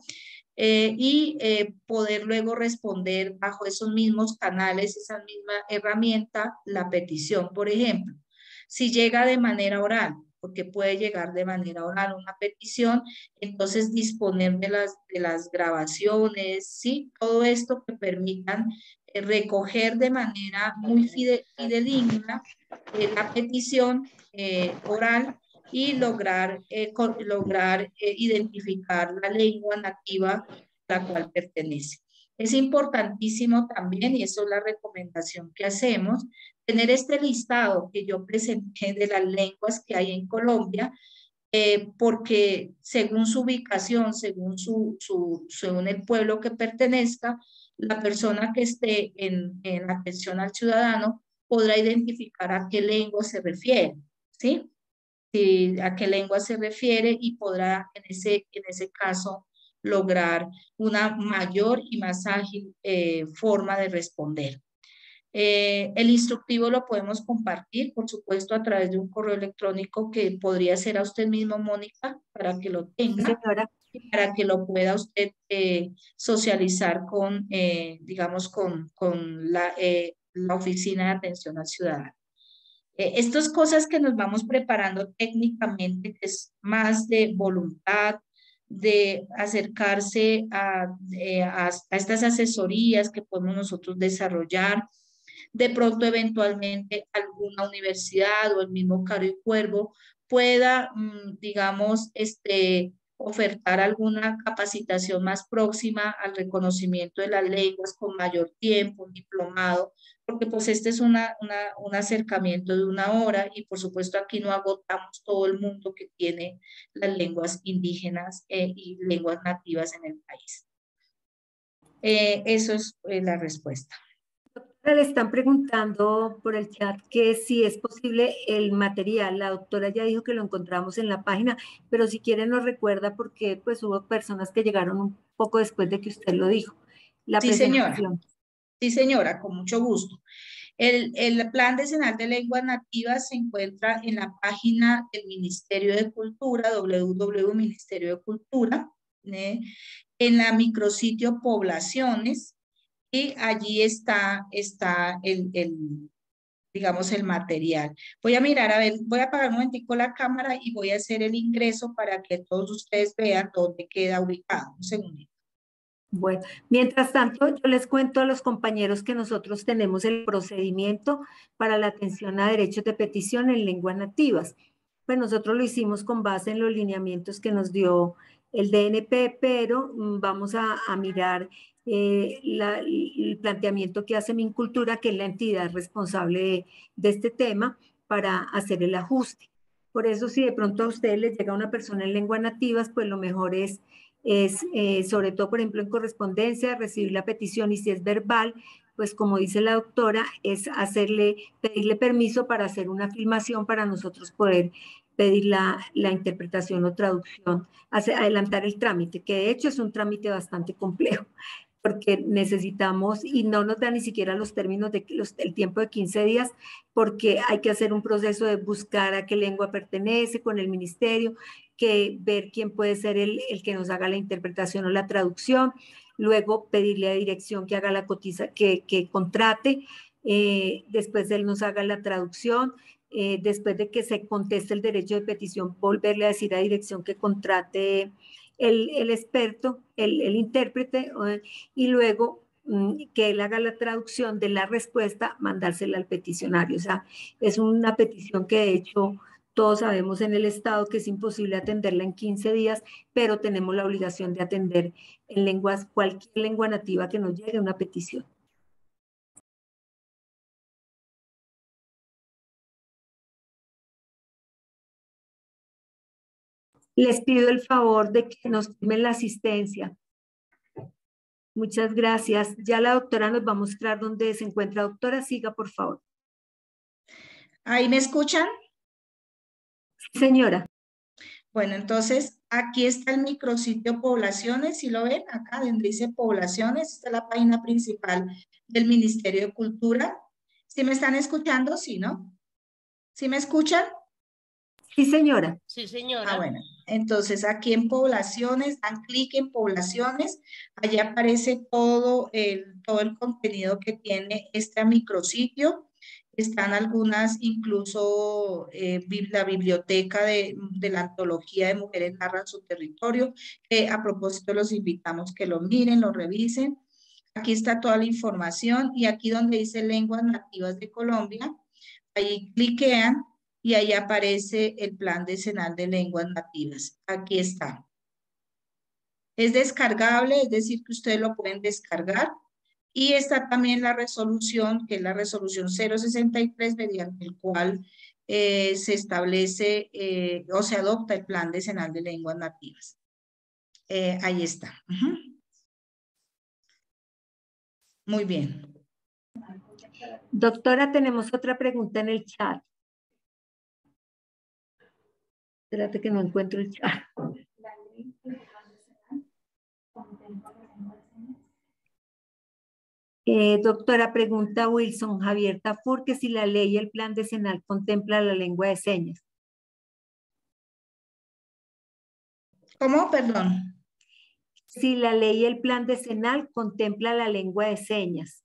Poder luego responder bajo esos mismos canales, esa misma herramienta, la petición. Por ejemplo, si llega de manera oral, porque puede llegar de manera oral una petición, entonces disponer de las grabaciones, ¿sí? Todo esto que permitan recoger de manera muy fidedigna la petición oral y lograr identificar la lengua nativa a la cual pertenece. Es importantísimo también, y eso es la recomendación que hacemos, tener este listado que yo presenté de las lenguas que hay en Colombia, porque según su ubicación, según el pueblo que pertenezca, la persona que esté en atención al ciudadano podrá identificar a qué lengua se refiere, ¿sí? A qué lengua se refiere y podrá en ese caso lograr una mayor y más ágil forma de responder. El instructivo lo podemos compartir, por supuesto, a través de un correo electrónico que podría ser a usted mismo, Mónica, para que lo tenga. Sí, señora. Y para que lo pueda usted socializar con, digamos, con la Oficina de Atención al Ciudadano. Estas cosas que nos vamos preparando técnicamente, que es más de voluntad, de acercarse a estas asesorías que podemos nosotros desarrollar, de pronto eventualmente alguna universidad o el mismo Caro y Cuervo pueda, digamos, ofertar alguna capacitación más próxima al reconocimiento de las lenguas con mayor tiempo, un diplomado, porque pues este es un acercamiento de 1 hora y por supuesto aquí no agotamos todo el mundo que tiene las lenguas indígenas y lenguas nativas en el país. Eso es la respuesta. Le están preguntando por el chat que si es posible el material. La doctora ya dijo que lo encontramos en la página, pero si quiere nos recuerda porque pues hubo personas que llegaron un poco después de que usted lo dijo. La Sí, señora. presentación. Sí, señora, con mucho gusto. El Plan Decenal de Lenguas Nativas se encuentra en la página del Ministerio de Cultura, www.ministerio de Cultura, en la micrositio Poblaciones, y allí está digamos, el material. Voy a mirar, a ver, voy a apagar un momentico la cámara y voy a hacer el ingreso para que todos ustedes vean dónde queda ubicado. Un segundito. Bueno, mientras tanto, yo les cuento a los compañeros que nosotros tenemos el procedimiento para la atención a derechos de petición en lenguas nativas. Pues nosotros lo hicimos con base en los lineamientos que nos dio el DNP, pero vamos a mirar el planteamiento que hace Mincultura, que es la entidad responsable de este tema, para hacer el ajuste. Por eso, si de pronto a ustedes les llega una persona en lenguas nativas, pues lo mejor es sobre todo, por ejemplo, en correspondencia, recibir la petición, y si es verbal, pues como dice la doctora, es pedirle permiso para hacer una filmación para nosotros poder pedir la interpretación o traducción, adelantar el trámite, que de hecho es un trámite bastante complejo, porque necesitamos, y no nos da ni siquiera los términos el tiempo de 15 días, porque hay que hacer un proceso de buscar a qué lengua pertenece con el ministerio, que ver quién puede ser el que nos haga la interpretación o la traducción, luego pedirle a dirección que haga que contrate, después él nos haga la traducción, después de que se conteste el derecho de petición, volverle a decir a dirección que contrate el experto, el intérprete, y luego que él haga la traducción de la respuesta, mandársela al peticionario. O sea, es una petición que de hecho todos sabemos en el Estado que es imposible atenderla en 15 días, pero tenemos la obligación de atender en cualquier lengua nativa que nos llegue una petición. Les pido el favor de que nos firmen la asistencia. Muchas gracias. Ya la doctora nos va a mostrar dónde se encuentra. Doctora, siga, por favor. ¿Ahí me escuchan? Sí, señora. Bueno, entonces aquí está el micrositio Poblaciones, ¿sí lo ven? Acá donde dice Poblaciones, está la página principal del Ministerio de Cultura. ¿Sí me están escuchando? Sí, ¿no? ¿Sí me escuchan? Sí, señora. Sí, señora. Ah, bueno. Entonces aquí en Poblaciones, dan clic en Poblaciones, allí aparece todo el contenido que tiene este micrositio. Están algunas, incluso la biblioteca de la antología de Mujeres Narran su Territorio, que a propósito los invitamos que lo miren, lo revisen. Aquí está toda la información y aquí donde dice Lenguas Nativas de Colombia, ahí cliquean y ahí aparece el Plan Decenal de Lenguas Nativas. Aquí está. Es descargable, es decir, que ustedes lo pueden descargar. Y está también la resolución, que es la resolución 063, mediante el cual se establece o se adopta el Plan Decenal de Lenguas Nativas. Ahí está. Muy bien. Doctora, tenemos otra pregunta en el chat. Espérate que no encuentro el chat. Doctora, pregunta Wilson Javier Tafur que si la ley y el plan decenal contempla la lengua de señas. ¿Cómo? Perdón. Si la ley y el plan decenal contempla la lengua de señas.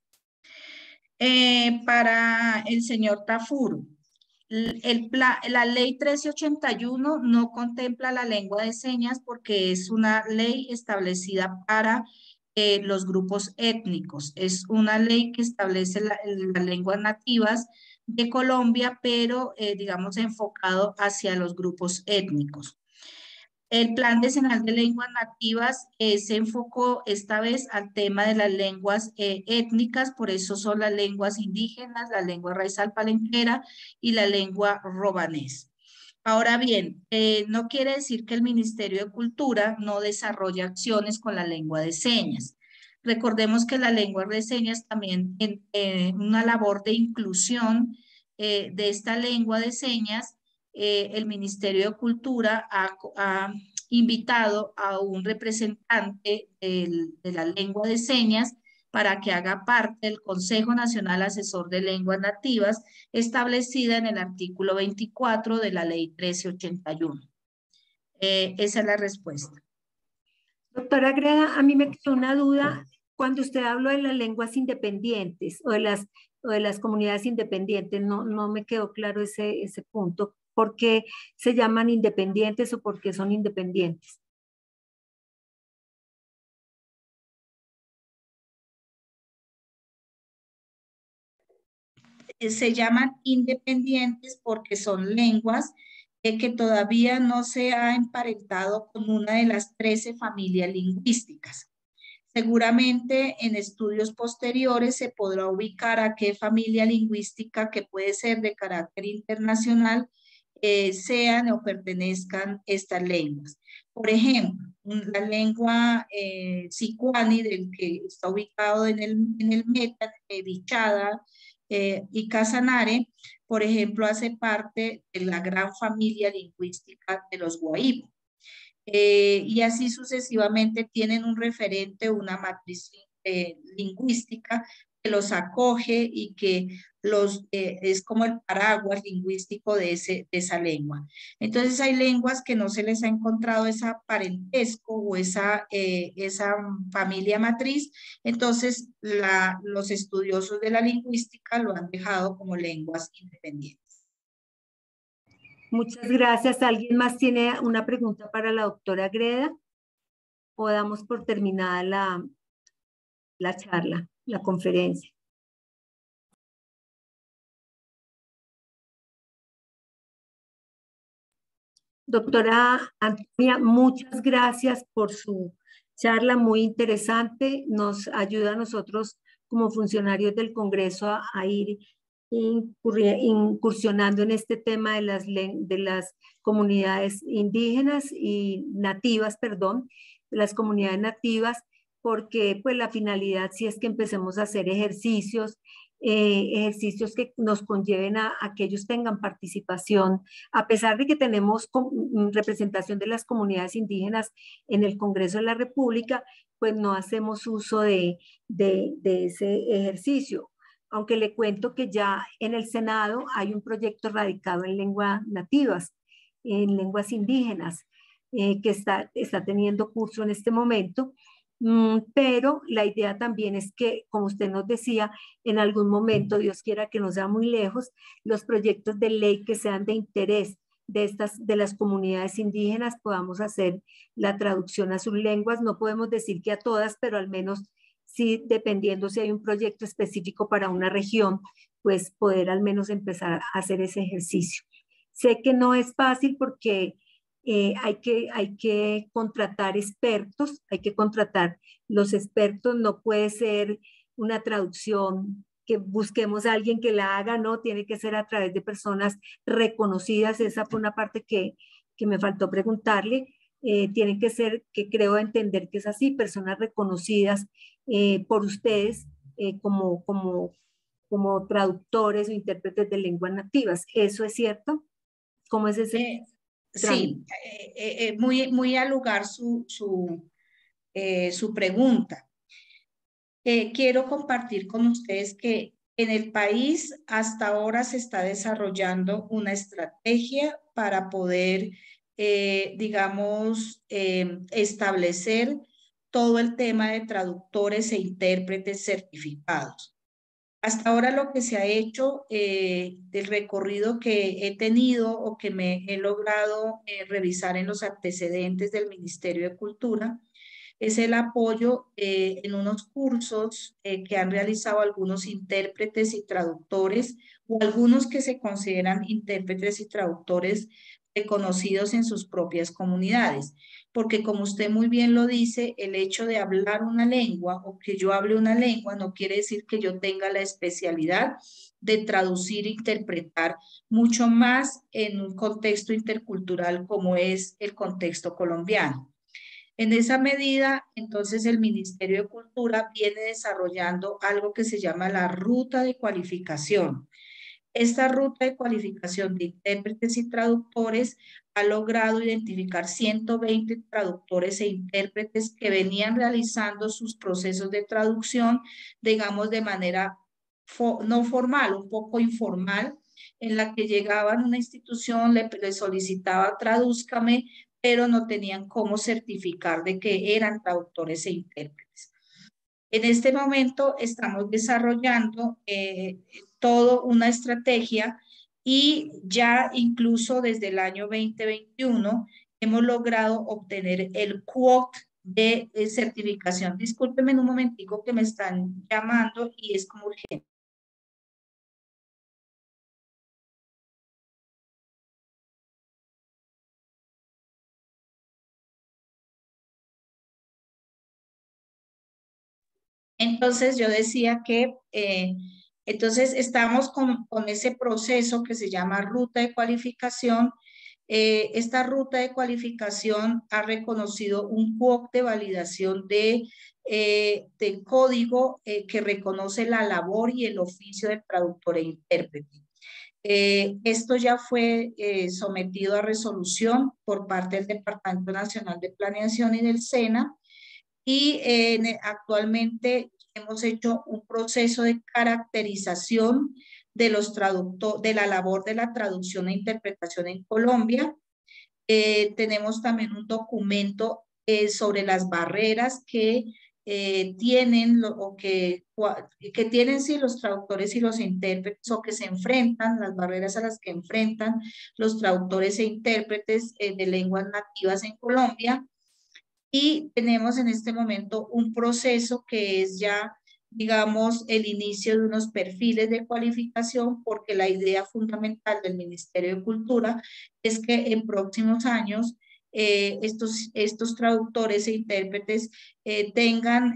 Para el señor Tafur, la ley 1381 no contempla la lengua de señas porque es una ley establecida para los grupos étnicos. Es una ley que establece las lenguas nativas de Colombia, pero digamos enfocado hacia los grupos étnicos. El Plan Decenal de Lenguas Nativas se enfocó esta vez al tema de las lenguas étnicas, por eso son las lenguas indígenas, la lengua raizal palenquera y la lengua romanés. Ahora bien, no quiere decir que el Ministerio de Cultura no desarrolle acciones con la lengua de señas. Recordemos que la lengua de señas también en una labor de inclusión de esta lengua de señas, el Ministerio de Cultura ha invitado a un representante de la lengua de señas para que haga parte del Consejo Nacional Asesor de Lenguas Nativas, establecida en el artículo 24 de la Ley 1381. Esa es la respuesta. Doctora Greda, a mí me quedó una duda cuando usted habló de las lenguas independientes o de las comunidades independientes, no me quedó claro ese punto. ¿Por qué se llaman independientes o por qué son independientes? Se llaman independientes porque son lenguas que todavía no se ha emparentado con una de las 13 familias lingüísticas. Seguramente en estudios posteriores se podrá ubicar a qué familia lingüística que puede ser de carácter internacional sean o pertenezcan estas lenguas. Por ejemplo, la lengua sicuani, del que está ubicado en el Meta, Vichada y Casanare, por ejemplo, hace parte de la gran familia lingüística de los Guaíbos. Y así sucesivamente tienen un referente, una matriz lingüística que los acoge y que es como el paraguas lingüístico de esa lengua. Entonces hay lenguas que no se les ha encontrado ese parentesco o esa familia matriz, entonces los estudiosos de la lingüística lo han dejado como lenguas independientes. Muchas gracias. ¿Alguien más tiene una pregunta para la doctora Greda? O damos por terminada la charla, la conferencia. Doctora Antonia, muchas gracias por su charla muy interesante. Nos ayuda a nosotros como funcionarios del Congreso a ir incursionando en este tema de las comunidades indígenas y nativas, perdón, de las comunidades nativas, porque pues la finalidad sí es que empecemos a hacer ejercicios, ejercicios que nos conlleven a que ellos tengan participación, a pesar de que tenemos representación de las comunidades indígenas en el Congreso de la República, pues no hacemos uso de ese ejercicio. Aunque le cuento que ya en el Senado hay un proyecto radicado en lenguas nativas, en lenguas indígenas, que está teniendo curso en este momento. Pero la idea también es que, como usted nos decía, en algún momento, Dios quiera que no sea muy lejos, los proyectos de ley que sean de interés de las comunidades indígenas podamos hacer la traducción a sus lenguas. No podemos decir que a todas, pero al menos sí, dependiendo si hay un proyecto específico para una región, pues poder al menos empezar a hacer ese ejercicio. Sé que no es fácil porque hay que contratar expertos, hay que contratar los expertos, no puede ser una traducción que busquemos a alguien que la haga, no, tiene que ser a través de personas reconocidas. Esa fue una parte que me faltó preguntarle. Tienen que ser, que creo entender que es así, personas reconocidas por ustedes como traductores o intérpretes de lenguas nativas. ¿Eso es cierto? ¿Cómo es ese sí, muy al lugar su pregunta. Quiero compartir con ustedes que en el país hasta ahora se está desarrollando una estrategia para poder, digamos, establecer todo el tema de traductores e intérpretes certificados. Hasta ahora lo que se ha hecho, del recorrido que he tenido o que me he logrado revisar en los antecedentes del Ministerio de Cultura, es el apoyo en unos cursos que han realizado algunos intérpretes y traductores o algunos que se consideran intérpretes y traductores reconocidos en sus propias comunidades. Porque como usted muy bien lo dice, el hecho de hablar una lengua o que yo hable una lengua no quiere decir que yo tenga la especialidad de traducir e interpretar mucho más en un contexto intercultural como es el contexto colombiano. En esa medida, entonces, el Ministerio de Cultura viene desarrollando algo que se llama la ruta de cualificación. Esta ruta de cualificación de intérpretes y traductores ha logrado identificar 120 traductores e intérpretes que venían realizando sus procesos de traducción, digamos, de manera no formal, un poco informal, en la que llegaban a una institución, le solicitaba tradúzcame, pero no tenían cómo certificar de que eran traductores e intérpretes. En este momento estamos desarrollando toda una estrategia y ya incluso desde el año 2021 hemos logrado obtener el quote de certificación. Discúlpenme un momentico que me están llamando y es como urgente. Entonces yo decía que entonces estamos con ese proceso que se llama ruta de cualificación. Esta ruta de cualificación ha reconocido un POC de validación del código que reconoce la labor y el oficio del traductor e intérprete. Esto ya fue sometido a resolución por parte del Departamento Nacional de Planeación y del SENA. Y actualmente hemos hecho un proceso de caracterización de los de la labor de la traducción e interpretación en Colombia. Tenemos también un documento sobre las barreras que tienen que tienen sí, los traductores y los intérpretes o que se enfrentan, las barreras a las que enfrentan los traductores e intérpretes de lenguas nativas en Colombia. Y tenemos en este momento un proceso que es ya, digamos, el inicio de unos perfiles de cualificación, porque la idea fundamental del Ministerio de Cultura es que en próximos años estos traductores e intérpretes tengan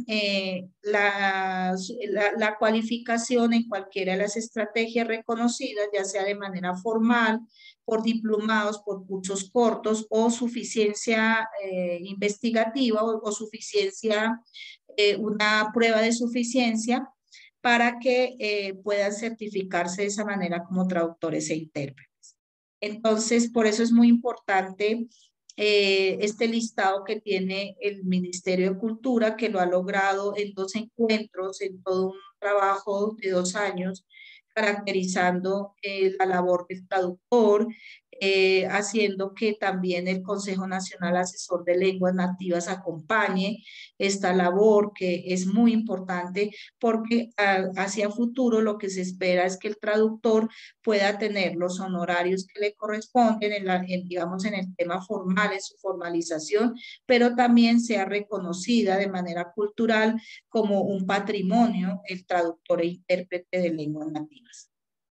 la cualificación en cualquiera de las estrategias reconocidas, ya sea de manera formal, por diplomados, por cursos cortos o suficiencia investigativa o suficiencia, una prueba de suficiencia para que puedan certificarse de esa manera como traductores e intérpretes. Entonces, por eso es muy importante este listado que tiene el Ministerio de Cultura, que lo ha logrado en 2 encuentros, en todo un trabajo de 2 años, caracterizando la labor del traductor, haciendo que también el Consejo Nacional Asesor de Lenguas Nativas acompañe esta labor, que es muy importante porque hacia futuro lo que se espera es que el traductor pueda tener los honorarios que le corresponden digamos, en el tema formal, en su formalización, pero también sea reconocida de manera cultural como un patrimonio el traductor e intérprete de lenguas nativas.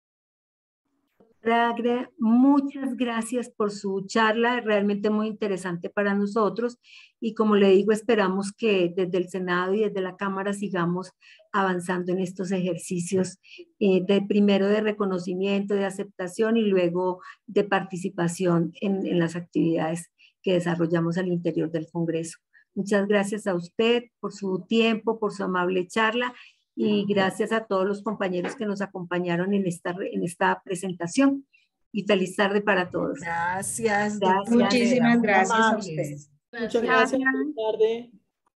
Agria, muchas gracias por su charla, realmente muy interesante para nosotros y como le digo, esperamos que desde el Senado y desde la Cámara sigamos avanzando en estos ejercicios primero de reconocimiento, de aceptación y luego de participación en las actividades que desarrollamos al interior del Congreso. Muchas gracias a usted por su tiempo, por su amable charla y gracias a todos los compañeros que nos acompañaron en esta presentación. Y feliz tarde para todos. Gracias. Muchísimas gracias a ustedes. Muchas gracias. Feliz tarde.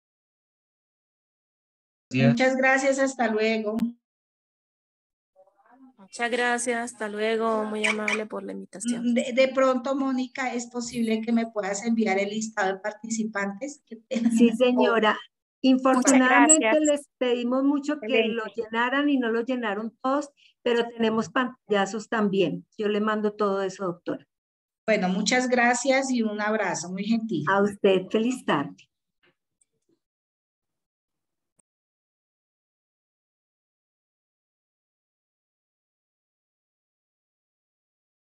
Muchas gracias. Hasta luego. Muchas gracias. Hasta luego. Muy amable por la invitación. De pronto, Mónica, ¿es posible que me puedas enviar el listado de participantes? Sí, señora. Infortunadamente les pedimos mucho que lo llenaran y no lo llenaron todos, pero tenemos pantallazos también. Yo le mando todo eso, doctora. Bueno, muchas gracias y un abrazo muy gentil. A usted, feliz tarde.